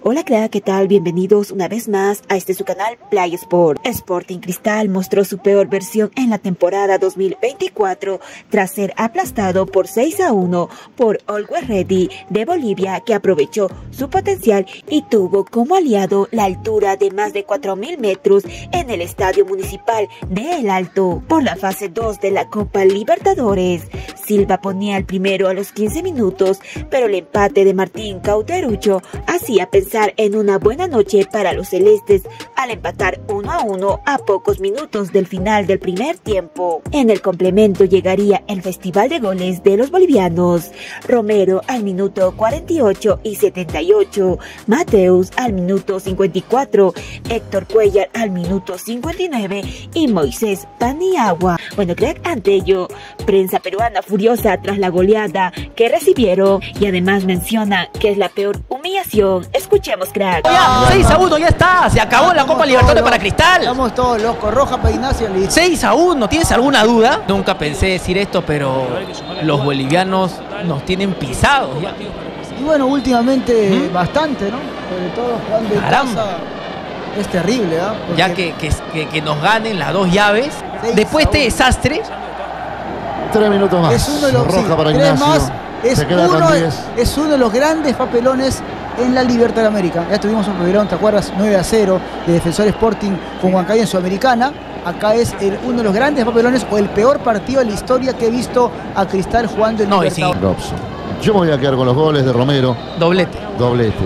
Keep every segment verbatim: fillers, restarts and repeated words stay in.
Hola crack, ¿qué tal? Bienvenidos una vez más a este su canal Play Sport. Sporting Cristal mostró su peor versión en la temporada dos mil veinticuatro tras ser aplastado por seis a uno por Always Ready de Bolivia, que aprovechó su potencial y tuvo como aliado la altura de más de cuatro mil metros en el Estadio Municipal de El Alto por la fase dos de la Copa Libertadores. Silva ponía el primero a los quince minutos, pero el empate de Martín Cauterucho hacía pensar en una buena noche para los celestes al empatar uno a uno a pocos minutos del final del primer tiempo. En el complemento llegaría el festival de goles de los bolivianos. Romero al minuto cuarenta y ocho y setenta y ocho, Mateus al minuto cincuenta y cuatro, Héctor Cuellar al minuto cincuenta y nueve y Moisés Paniagua. Bueno, crack, ante ello, prensa peruana furiosa tras la goleada que recibieron, y además menciona que es la peor humillación. Escuchemos, crack. Ya, seis a uno, ya está, se acabó la Copa Libertadores para Cristal. Estamos todos locos, roja para Ignacio. seis a uno, ¿tienes alguna duda? Nunca pensé decir esto, pero los bolivianos nos tienen pisados ya. Y bueno, últimamente ¿Mm? bastante, ¿no? Sobre todo jugando en casa. Es terrible, ¿ah? ¿eh? Ya que, que, que, que nos ganen las dos llaves. Después de este desastre. Tres minutos más. Es uno de los, roja sí, para tres Ignacio. Más, es, Se queda uno, con diez. Es uno de los grandes papelones en la Libertad de América. Ya tuvimos un papelón, ¿te acuerdas? nueve a cero de Defensor Sporting con Huancayo en Sudamericana. Acá es el, uno de los grandes papelones o el peor partido de la historia que he visto a Cristal jugando en no, Libertadores. Robson. Yo me voy a quedar con los goles de Romero. Doblete. Doblete.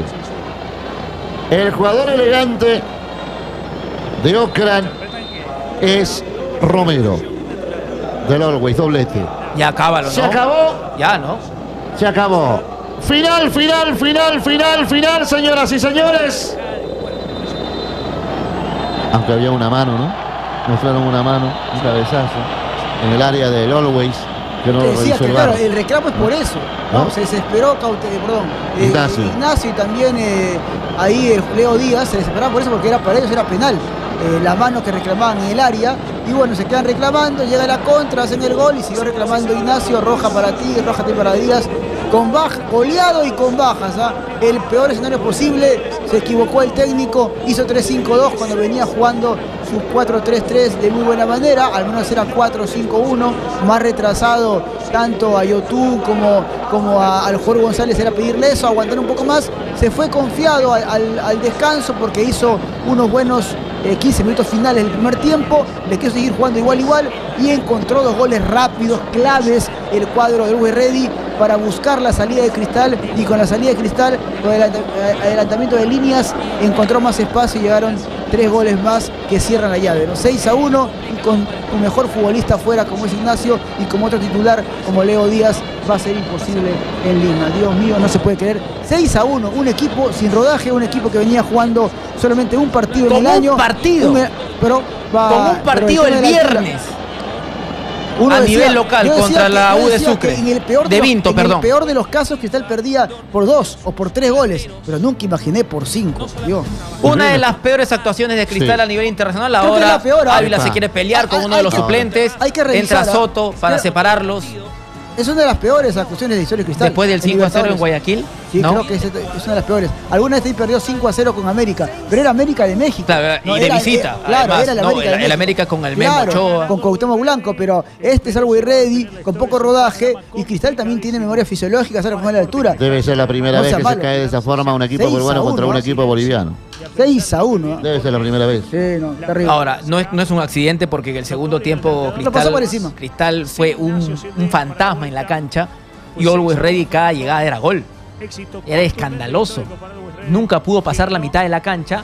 El jugador elegante de Ocran es Romero. Del Always, doblete. Ya acábalo, ¿no? Se acabó. Ya, ¿no? Se acabó. Final, final, final, final, final, señoras y señores. Aunque había una mano, ¿no? Mostraron una mano, un cabezazo en el área del Always. Que no Te lo decía revisó que el claro, VAR. el reclamo es por eso, ¿no? ¿No? Se desesperó Caute, perdón, eh, Ignacio. Ignacio y también eh, ahí el Leo Díaz se desesperaba por eso, porque era para ellos era penal. Eh, la mano que reclamaban en el área, y bueno, se quedan reclamando, llega la contra, hacen el gol y siguió reclamando Ignacio. Roja para ti, roja para Díaz, con baja, goleado y con bajas, ¿ah? El peor escenario posible. Se equivocó el técnico, hizo tres cinco dos cuando venía jugando su cuatro tres tres de muy buena manera, al menos era cuatro cinco uno, más retrasado tanto a Yotú como, como a, al Jorge González era pedirle eso, aguantar un poco más. Se fue confiado al, al, al descanso porque hizo unos buenos eh, quince minutos finales del primer tiempo, le quiso seguir jugando igual igual y encontró dos goles rápidos, claves, el cuadro de Always Ready para buscar la salida de Cristal, y con la salida de Cristal, con el adelantamiento de líneas, encontró más espacio y llegaron tres goles más que cierran la llave, ¿no? seis a uno, y con un mejor futbolista afuera como es Ignacio y como otro titular como Leo Díaz va a ser imposible en Lima. Dios mío, no se puede creer. seis a uno, un equipo sin rodaje, un equipo que venía jugando solamente un partido en el año. Un partido. Un, pero va, Como un partido el, el viernes. Uno a decía, nivel local contra que, la U de Sucre, en el peor de, de los, Vinto, en perdón. el peor de los casos Cristal perdía por dos o por tres goles, pero nunca imaginé por cinco. Dios. Una de las peores actuaciones de Cristal sí. a nivel internacional. Creo ahora la peor, Ávila Alpa. se quiere pelear con hay, uno de los que, suplentes. Hay que revisar, entra Soto para pero, separarlos. Es una de las peores actuaciones de la historia de Cristal. Después del cinco a cero en Guayaquil. Sí, ¿no? creo que es, es una de las peores. Alguna vez ahí perdió cinco a cero con América, pero era América de México. Claro, y no, de era, visita. Era, claro, además, era el no, América, el, de el América con el Memo claro, Ochoa. con Cuauhtémoc Blanco, pero este es Always Ready, con poco rodaje, y Cristal también tiene memoria fisiológica, sabe cómo es la altura. Debe ser la primera no vez que malo. se cae de esa forma un equipo peruano contra un equipo boliviano. seis a uno. Debe ser la primera vez. Sí, no, terrible. Ahora, no es, no es un accidente porque en el segundo tiempo Cristal, por encima. Cristal fue un, un fantasma en la cancha y Always Ready cada llegada era gol. Era escandaloso. Nunca pudo pasar la mitad de la cancha.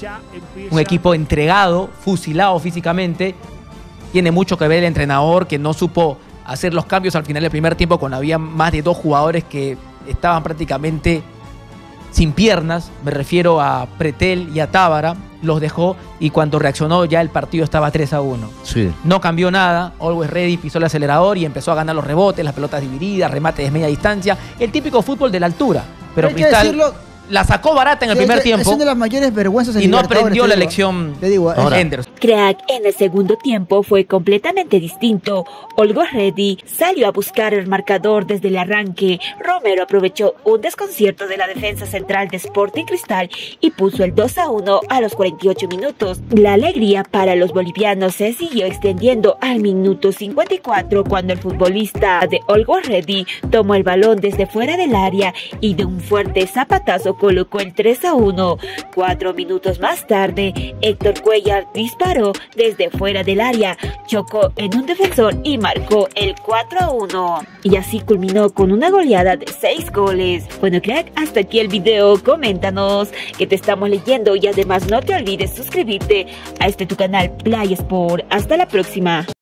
Un equipo entregado, fusilado físicamente. Tiene mucho que ver el entrenador que no supo hacer los cambios al final del primer tiempo cuando había más de dos jugadores que estaban prácticamente sin piernas. Me refiero a Pretel y a Tábara. Los dejó y cuando reaccionó ya el partido estaba tres a uno. Sí. No cambió nada. Always Ready pisó el acelerador y empezó a ganar los rebotes, las pelotas divididas, remates de media distancia. El típico fútbol de la altura. Pero hay Cristal... que decirlo, la sacó barata en el Sí, primer es, tiempo. Es una de las mayores vergüenzas en Y no Libertadores, aprendió te la digo. lección. Te digo, Ahora. Henderson. Crack en el segundo tiempo fue completamente distinto. Always Ready salió a buscar el marcador desde el arranque. Romero aprovechó un desconcierto de la defensa central de Sporting Cristal y puso el dos a uno a los cuarenta y ocho minutos. La alegría para los bolivianos se siguió extendiendo al minuto cincuenta y cuatro cuando el futbolista de Always Ready tomó el balón desde fuera del área y de un fuerte zapatazo colocó el tres a uno. Cuatro minutos más tarde, Héctor Cuellar disparó desde fuera del área, chocó en un defensor y marcó el cuatro a uno. Y así culminó con una goleada de seis goles. Bueno, crack, hasta aquí el video. Coméntanos que te estamos leyendo y además no te olvides suscribirte a este tu canal Play Sport. Hasta la próxima.